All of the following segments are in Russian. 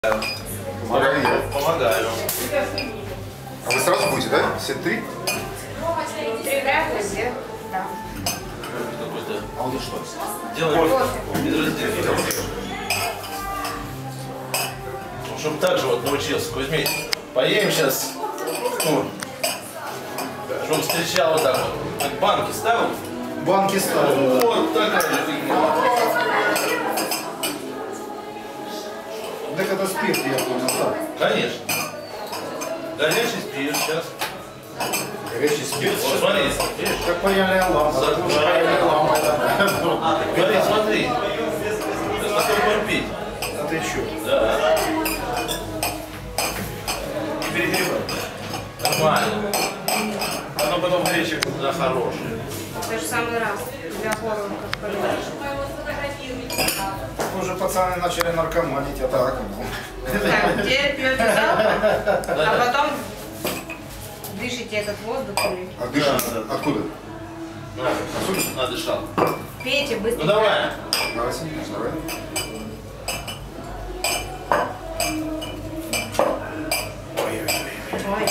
Помогаю. А вы сразу будете, да? Все три? Три грамма, все. Да. Какой-то. А он что? Делаем безраздельно. Чтобы так же вот научился. Кузьмич, поедем сейчас. Ну, чтобы встречал вот так вот. Как банки ставил. Банки ставил. Вот такая же фигня. Так это спирт, я понял, так. Конечно. Горячий спирт сейчас. Горячий спирт. Вот смотри, видишь? Как паяльная лампа. Загружаем. Паяльная лампа. Говори, смотри. Сейчас такой пить. А ты чё? Да. Не перегревай. Нормально. Оно потом горячее. Да, хорошее. Это же самый раз для горло, как понимаешь. Уже пацаны начали наркоманить, а так. Так, теперь пьете запах, а потом дышите этот воздух или А дышишь? Да. Откуда? Надышал. пейте быстро. Ну давай. Давай, Сергей, давай. Ой,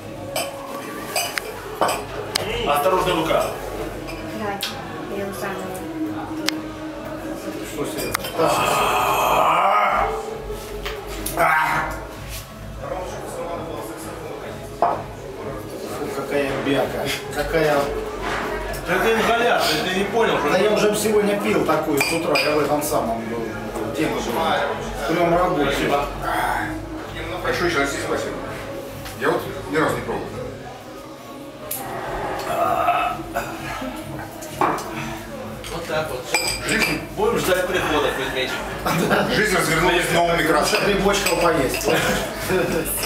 Осторожно, рука. давай, я сам. Что, Серега? Фу, какая бяка. Какая... Это ингаляция, ты не понял, что Да я уже сегодня пил такую с утра, я в этом самом был. Тема была. Прям рабочий. Большое еще раз спасибо. Я вот ни разу не пробовал. Вот так вот. Жизнь, Будем ждать прихода, Кузьмич. жизнь развернулась новыми красками. Грибочков поесть.